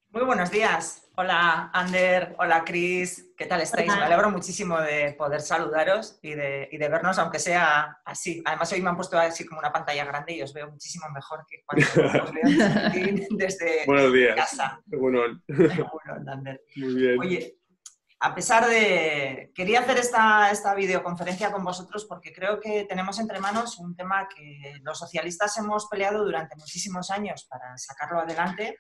Muy buenos días. Hola, Ander. Hola, Cris. ¿Qué tal estáis? Me Hola. alegro muchísimo de poder saludaros y de vernos, aunque sea así. Además, hoy me han puesto así como una pantalla grande y os veo muchísimo mejor que cuando os veo en chiquitín Buenos desde días. casa. Bueno, Bueno, Ander. muy bien. Oye, a pesar de... Quería hacer esta videoconferencia con vosotros porque creo que tenemos entre manos un tema que los socialistas hemos peleado durante muchísimos años para sacarlo adelante.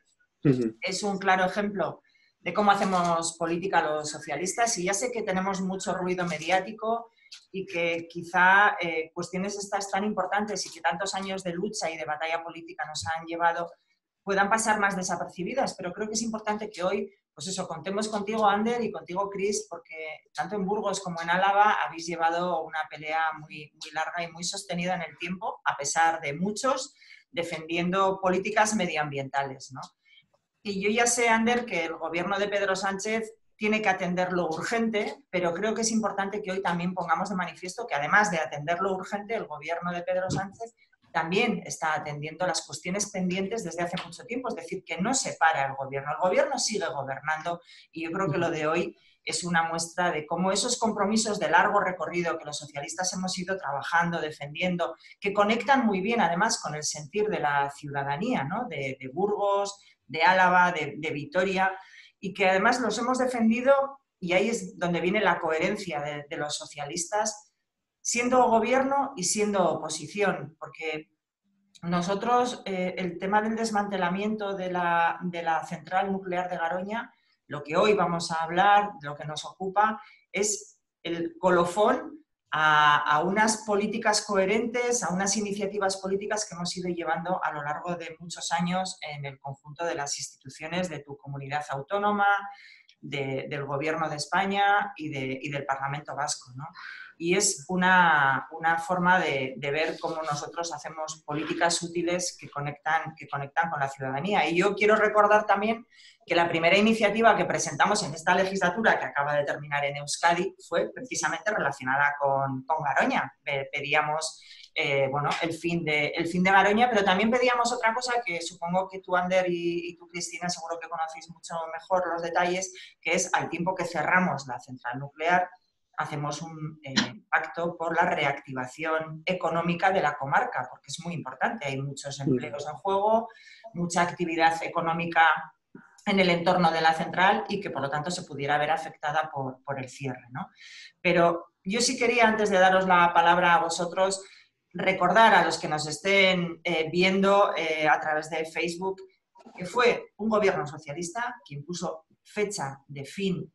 Es un claro ejemplo de cómo hacemos política los socialistas y ya sé que tenemos mucho ruido mediático y que quizá cuestiones estas tan importantes y que tantos años de lucha y de batalla política nos han llevado puedan pasar más desapercibidas, pero creo que es importante que hoy, pues eso, contemos contigo, Ander, y contigo, Cris, porque tanto en Burgos como en Álava habéis llevado una pelea muy larga y muy sostenida en el tiempo, a pesar de muchos, defendiendo políticas medioambientales, ¿no? Y yo ya sé, Ander, que el gobierno de Pedro Sánchez tiene que atender lo urgente, pero creo que es importante que hoy también pongamos de manifiesto que además de atender lo urgente, el gobierno de Pedro Sánchez también está atendiendo las cuestiones pendientes desde hace mucho tiempo, es decir, que no se para el gobierno sigue gobernando y yo creo que lo de hoy es una muestra de cómo esos compromisos de largo recorrido que los socialistas hemos ido trabajando, defendiendo, que conectan muy bien además con el sentir de la ciudadanía, ¿no? de Burgos, de Álava, de Vitoria, y que además los hemos defendido, y ahí es donde viene la coherencia de los socialistas, siendo gobierno y siendo oposición, porque nosotros, el tema del desmantelamiento de la central nuclear de Garoña, lo que hoy vamos a hablar, lo que nos ocupa, es el colofón a unas políticas coherentes, a unas iniciativas políticas que hemos ido llevando a lo largo de muchos años en el conjunto de las instituciones de tu comunidad autónoma, del Gobierno de España y del Parlamento Vasco, ¿no? Y es una forma de ver cómo nosotros hacemos políticas útiles que conectan con la ciudadanía. Y yo quiero recordar también que la primera iniciativa que presentamos en esta legislatura, que acaba de terminar en Euskadi, fue precisamente relacionada con Garoña. Pedíamos el fin de Garoña, pero también pedíamos otra cosa que supongo que tú, Ander, y tú, Cristina, seguro que conocéis mucho mejor los detalles, que es al tiempo que cerramos la central nuclear, hacemos un pacto por la reactivación económica de la comarca, porque es muy importante, hay muchos empleos en juego, mucha actividad económica en el entorno de la central y que por lo tanto se pudiera ver afectada por el cierre, ¿no? Pero yo sí quería, antes de daros la palabra a vosotros, recordar a los que nos estén viendo a través de Facebook que fue un gobierno socialista quien puso fecha de fin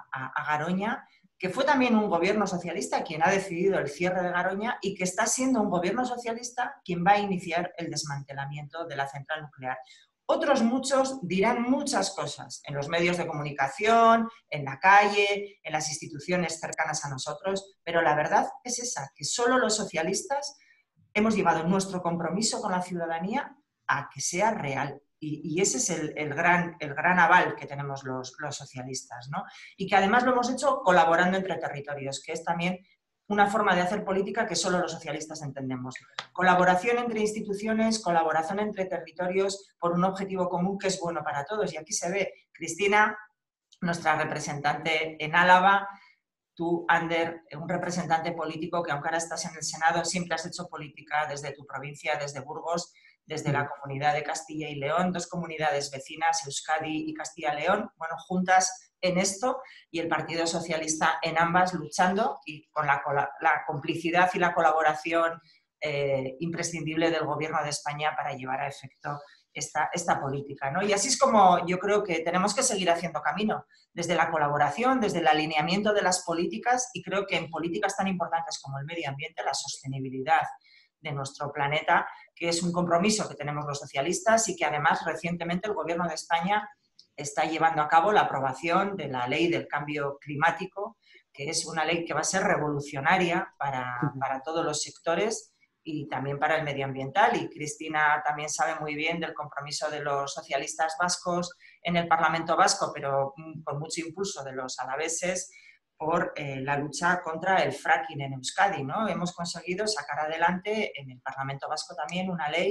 a Garoña, que fue también un gobierno socialista quien ha decidido el cierre de Garoña y que está siendo un gobierno socialista quien va a iniciar el desmantelamiento de la central nuclear. Otros muchos dirán muchas cosas en los medios de comunicación, en la calle, en las instituciones cercanas a nosotros, pero la verdad es esa, que solo los socialistas hemos llevado nuestro compromiso con la ciudadanía a que sea real. Y ese es el gran aval que tenemos los socialistas, ¿no? Y que además lo hemos hecho colaborando entre territorios, que es también una forma de hacer política que solo los socialistas entendemos. Colaboración entre instituciones, colaboración entre territorios por un objetivo común que es bueno para todos. Y aquí se ve, Cristina, nuestra representante en Álava, tú, Ander, un representante político que aunque ahora estás en el Senado, siempre has hecho política desde tu provincia, desde Burgos, desde la comunidad de Castilla y León, dos comunidades vecinas, Euskadi y Castilla y León, bueno, juntas en esto y el Partido Socialista en ambas luchando y con la complicidad y la colaboración imprescindible del Gobierno de España para llevar a efecto esta política, ¿no? Y así es como yo creo que tenemos que seguir haciendo camino, desde la colaboración, desde el alineamiento de las políticas, y creo que en políticas tan importantes como el medio ambiente, la sostenibilidad de nuestro planeta, que es un compromiso que tenemos los socialistas y que además recientemente el Gobierno de España está llevando a cabo la aprobación de la Ley del Cambio Climático, que es una ley que va a ser revolucionaria para todos los sectores y también para el medioambiental. Y Cristina también sabe muy bien del compromiso de los socialistas vascos en el Parlamento Vasco, pero con mucho impulso de los alaveses, por la lucha contra el fracking en Euskadi, ¿no? Hemos conseguido sacar adelante en el Parlamento Vasco también una ley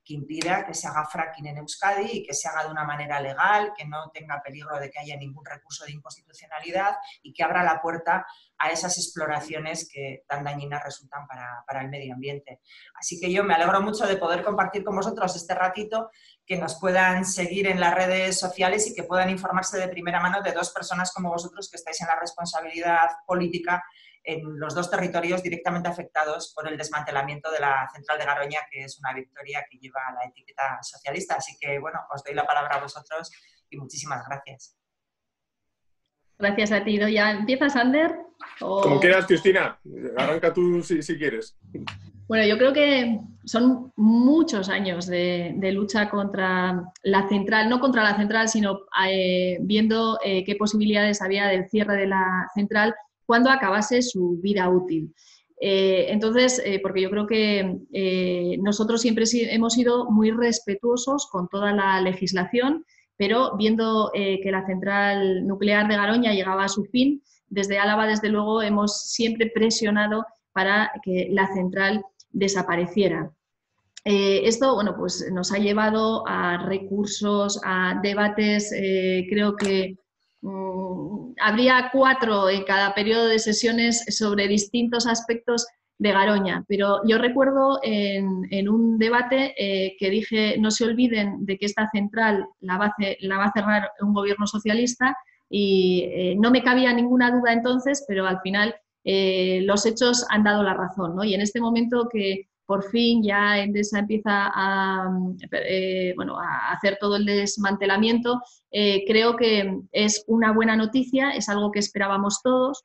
que impida que se haga fracking en Euskadi y que se haga de una manera legal, que no tenga peligro de que haya ningún recurso de inconstitucionalidad y que abra la puerta a esas exploraciones que tan dañinas resultan para el medio ambiente. Así que yo me alegro mucho de poder compartir con vosotros este ratito, que nos puedan seguir en las redes sociales y que puedan informarse de primera mano de dos personas como vosotros que estáis en la responsabilidad política en los dos territorios directamente afectados por el desmantelamiento de la central de Garoña, que es una victoria que lleva la etiqueta socialista. Así que, bueno, os doy la palabra a vosotros y muchísimas gracias. Gracias a ti, Idoia. ¿Empiezas, Ander? Como quieras, Cristina. Arranca tú si quieres. Bueno, yo creo que son muchos años de lucha contra la central, no contra la central, sino viendo qué posibilidades había del cierre de la central cuando acabase su vida útil. Entonces, porque yo creo que nosotros siempre hemos sido muy respetuosos con toda la legislación, pero viendo que la central nuclear de Garoña llegaba a su fin, desde Álava, desde luego, hemos siempre presionado para que la central desapareciera. Esto, bueno, pues nos ha llevado a recursos, a debates, creo que habría 4 en cada periodo de sesiones sobre distintos aspectos de Garoña, pero yo recuerdo en un debate que dije no se olviden de que esta central la va a cerrar un gobierno socialista y no me cabía ninguna duda entonces, pero al final los hechos han dado la razón, ¿no? Y en este momento que por fin ya Endesa empieza a hacer todo el desmantelamiento, creo que es una buena noticia, es algo que esperábamos todos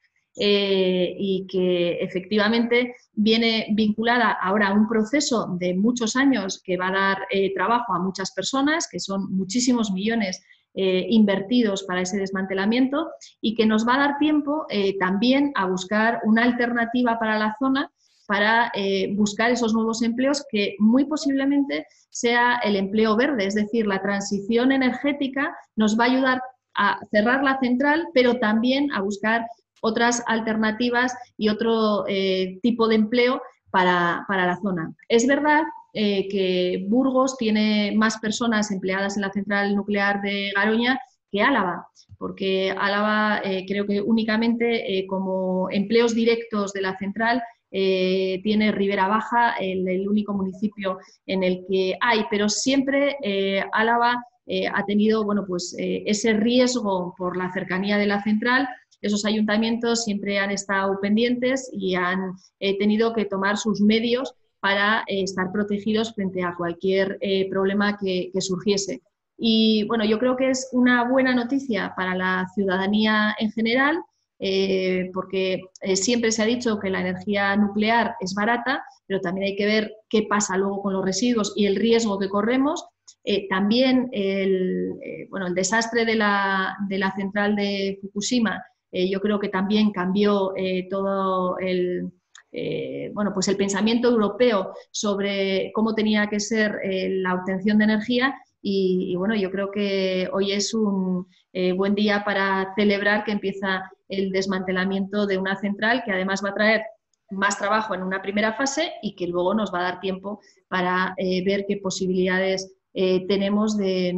y que efectivamente viene vinculada ahora a un proceso de muchos años que va a dar trabajo a muchas personas, que son muchísimos millones invertidos para ese desmantelamiento y que nos va a dar tiempo también a buscar una alternativa para la zona, para buscar esos nuevos empleos que muy posiblemente sea el empleo verde, es decir, la transición energética nos va a ayudar a cerrar la central, pero también a buscar otras alternativas y otro tipo de empleo para la zona. Es verdad que Burgos tiene más personas empleadas en la central nuclear de Garoña que Álava, porque Álava creo que únicamente como empleos directos de la central tiene Ribera Baja, el único municipio en el que hay, pero siempre Álava ha tenido ese riesgo por la cercanía de la central. Esos ayuntamientos siempre han estado pendientes y han tenido que tomar sus medios para estar protegidos frente a cualquier problema que surgiese. Y bueno, yo creo que es una buena noticia para la ciudadanía en general, porque siempre se ha dicho que la energía nuclear es barata, pero también hay que ver qué pasa luego con los residuos y el riesgo que corremos. También el desastre de la central de Fukushima, yo creo que también cambió todo el pensamiento europeo sobre cómo tenía que ser la obtención de energía y bueno, yo creo que hoy es un buen día para celebrar que empieza el desmantelamiento de una central que además va a traer más trabajo en una primera fase y que luego nos va a dar tiempo para ver qué posibilidades tenemos de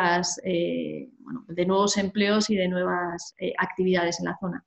de nuevos empleos y de nuevas actividades en la zona.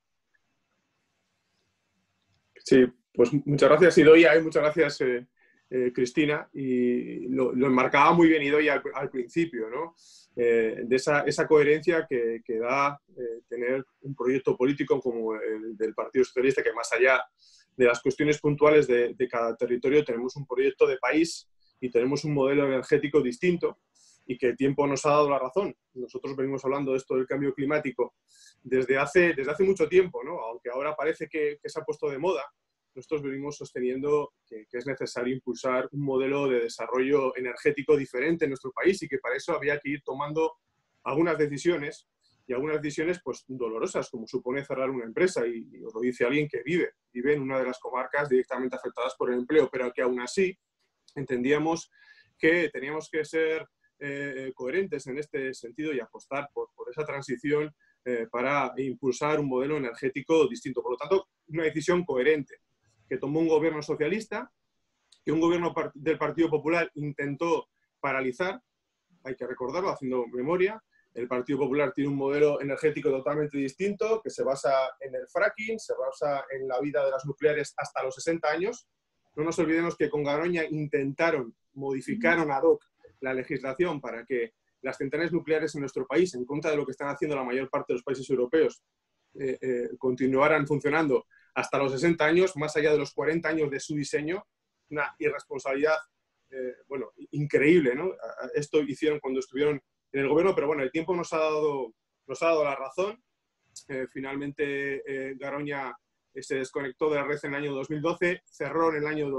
Sí, pues muchas gracias, Idoia, y muchas gracias, Cristina. Y lo enmarcaba muy bien Idoia al principio, ¿no? De esa coherencia que da tener un proyecto político como el del Partido Socialista, que más allá de las cuestiones puntuales de cada territorio, tenemos un proyecto de país y tenemos un modelo energético distinto y que el tiempo nos ha dado la razón. Nosotros venimos hablando de esto del cambio climático desde hace mucho tiempo, ¿no? Aunque ahora parece que se ha puesto de moda, nosotros venimos sosteniendo que es necesario impulsar un modelo de desarrollo energético diferente en nuestro país y que para eso había que ir tomando algunas decisiones y algunas decisiones pues dolorosas, como supone cerrar una empresa, y os lo dice alguien que vive en una de las comarcas directamente afectadas por el empleo, pero que aún así entendíamos que teníamos que ser coherentes en este sentido y apostar por esa transición para impulsar un modelo energético distinto. Por lo tanto, una decisión coherente que tomó un gobierno socialista, que un gobierno del Partido Popular intentó paralizar, hay que recordarlo haciendo memoria. El Partido Popular tiene un modelo energético totalmente distinto que se basa en el fracking, se basa en la vida de las nucleares hasta los 60 años. No nos olvidemos que con Garoña modificaron ad hoc la legislación para que las centrales nucleares en nuestro país, en contra de lo que están haciendo la mayor parte de los países europeos, continuaran funcionando hasta los 60 años, más allá de los 40 años de su diseño. Una irresponsabilidad increíble, ¿no? Esto hicieron cuando estuvieron en el gobierno, pero bueno, el tiempo nos ha dado la razón. Finalmente Garoña se desconectó de la red en el año 2012, cerró en el año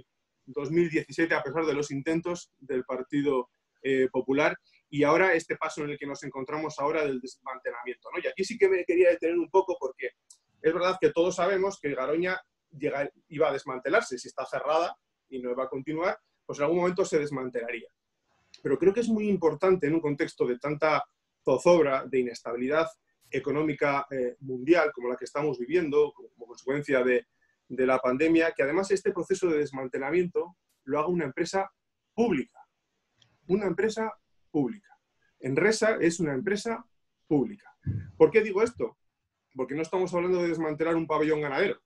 2017 a pesar de los intentos del Partido Popular, y ahora este paso en el que nos encontramos ahora del desmantelamiento, ¿no? Y aquí sí que me quería detener un poco porque es verdad que todos sabemos que Garoña iba a desmantelarse. Si está cerrada y no va a continuar, pues en algún momento se desmantelaría. Pero creo que es muy importante en un contexto de tanta zozobra, de inestabilidad económica mundial como la que estamos viviendo, como consecuencia de la pandemia, que además este proceso de desmantelamiento lo haga una empresa pública. Una empresa pública. Enresa es una empresa pública. ¿Por qué digo esto? Porque no estamos hablando de desmantelar un pabellón ganadero.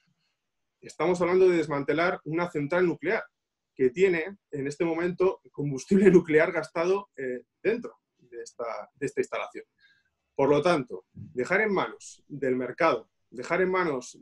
Estamos hablando de desmantelar una central nuclear que tiene en este momento combustible nuclear gastado dentro de esta instalación. Por lo tanto, dejar en manos del mercado, dejar en manos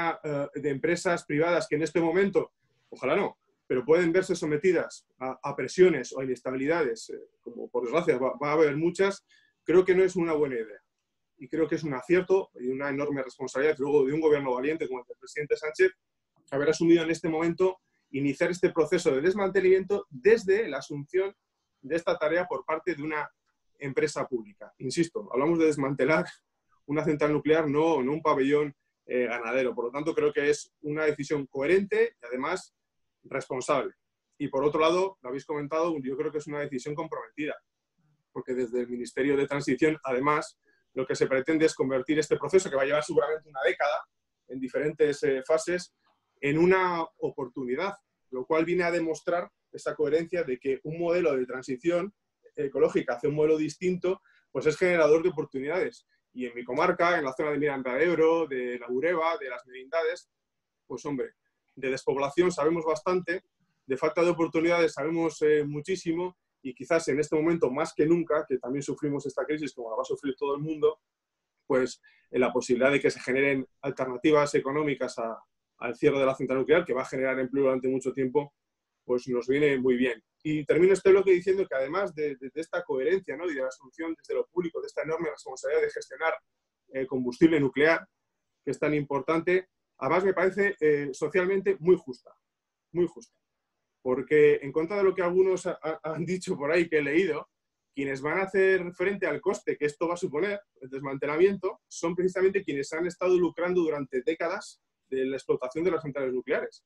de empresas privadas que en este momento, ojalá no, pero pueden verse sometidas a presiones o a inestabilidades, como por desgracia va a haber muchas, creo que no es una buena idea. Y creo que es un acierto y una enorme responsabilidad luego de un gobierno valiente como el del presidente Sánchez haber asumido en este momento iniciar este proceso de desmantelamiento desde la asunción de esta tarea por parte de una empresa pública. Insisto, hablamos de desmantelar una central nuclear, no un pabellón ganadero. Por lo tanto, creo que es una decisión coherente y además responsable. Y por otro lado, lo habéis comentado, yo creo que es una decisión comprometida, porque desde el Ministerio de Transición, además, lo que se pretende es convertir este proceso, que va a llevar seguramente una década, en diferentes fases, en una oportunidad, lo cual viene a demostrar esa coherencia de que un modelo de transición ecológica hacia un modelo distinto, pues es generador de oportunidades. Y en mi comarca, en la zona de Miranda de Ebro, de la Bureba, de las Merindades, pues hombre, de despoblación sabemos bastante, de falta de oportunidades sabemos muchísimo, y quizás en este momento más que nunca, que también sufrimos esta crisis como la va a sufrir todo el mundo, pues la posibilidad de que se generen alternativas económicas al cierre de la central nuclear, que va a generar empleo durante mucho tiempo, pues nos viene muy bien. Y termino este bloque diciendo que además de esta coherencia, ¿no?, y de la solución desde lo público, de esta enorme responsabilidad de gestionar combustible nuclear, que es tan importante, además me parece socialmente muy justa, muy justa. Porque en contra de lo que algunos han dicho por ahí que he leído, quienes van a hacer frente al coste que esto va a suponer, el desmantelamiento, son precisamente quienes han estado lucrando durante décadas de la explotación de las centrales nucleares.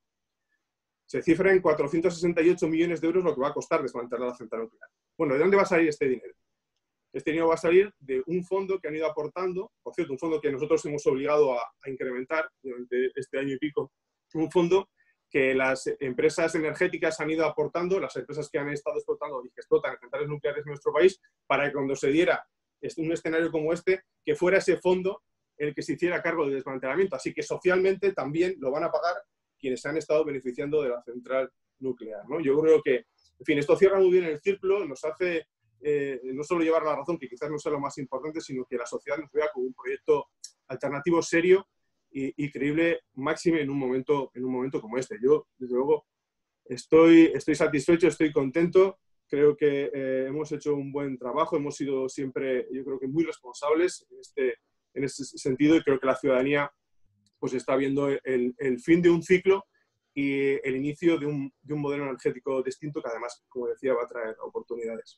Se cifra en 468 millones de euros lo que va a costar desmantelar la central nuclear. Bueno, ¿de dónde va a salir este dinero? Este dinero va a salir de un fondo que han ido aportando, por cierto, un fondo que nosotros hemos obligado a incrementar durante este año y pico, un fondo que las empresas energéticas han ido aportando, las empresas que han estado explotando y que explotan centrales nucleares en nuestro país, para que cuando se diera un escenario como este, que fuera ese fondo el que se hiciera cargo del desmantelamiento. Así que socialmente también lo van a pagar quienes se han estado beneficiando de la central nuclear, ¿no? Yo creo que, en fin, esto cierra muy bien el círculo, nos hace no solo llevar la razón, que quizás no sea lo más importante, sino que la sociedad nos vea como un proyecto alternativo serio y creíble, máxime en un momento como este. Yo, desde luego, estoy satisfecho, estoy contento. Creo que hemos hecho un buen trabajo, hemos sido siempre, yo creo que muy responsables en este sentido, y creo que la ciudadanía pues está viendo el fin de un ciclo y el inicio de un modelo energético distinto que además, como decía, va a traer oportunidades.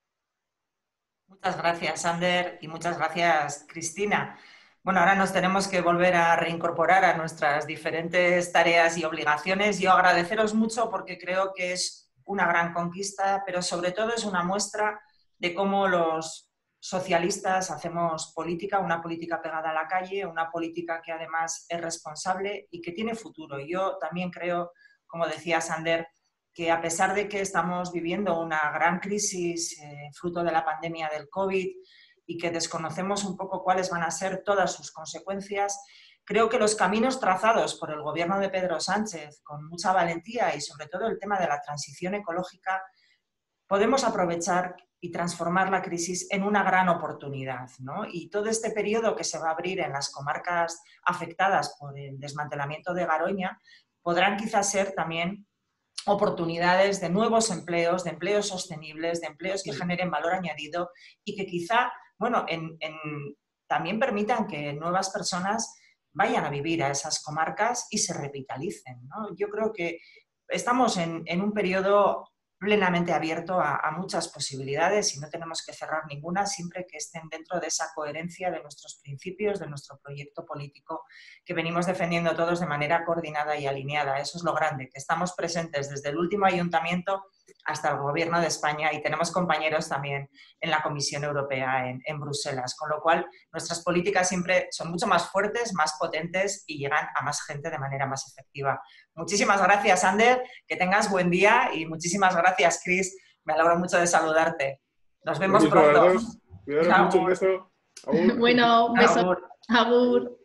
Muchas gracias, Ander, y muchas gracias, Cristina. Bueno, ahora nos tenemos que volver a reincorporar a nuestras diferentes tareas y obligaciones. Yo agradeceros mucho porque creo que es una gran conquista, pero sobre todo es una muestra de cómo los socialistas hacemos política, una política pegada a la calle, una política que además es responsable y que tiene futuro. Yo también creo, como decía Ander, que a pesar de que estamos viviendo una gran crisis fruto de la pandemia del COVID y que desconocemos un poco cuáles van a ser todas sus consecuencias, creo que los caminos trazados por el gobierno de Pedro Sánchez, con mucha valentía y sobre todo el tema de la transición ecológica, podemos aprovechar y transformar la crisis en una gran oportunidad, ¿no? Y todo este periodo que se va a abrir en las comarcas afectadas por el desmantelamiento de Garoña podrán quizás ser también oportunidades de nuevos empleos, de empleos sostenibles, de empleos que generen valor añadido y que quizá, bueno, también permitan que nuevas personas vayan a vivir a esas comarcas y se revitalicen, ¿no? Yo creo que estamos en un periodo plenamente abierto a muchas posibilidades y no tenemos que cerrar ninguna siempre que estén dentro de esa coherencia de nuestros principios, de nuestro proyecto político que venimos defendiendo todos de manera coordinada y alineada. Eso es lo grande, que estamos presentes desde el último ayuntamiento hasta el Gobierno de España y tenemos compañeros también en la Comisión Europea en Bruselas, con lo cual nuestras políticas siempre son mucho más fuertes, más potentes y llegan a más gente de manera más efectiva. Muchísimas gracias, Ander, que tengas buen día y muchísimas gracias, Chris. Me alegro mucho de saludarte. Nos vemos pronto. Cuidaros mucho, un beso. Agur. Bueno, un beso. Agur.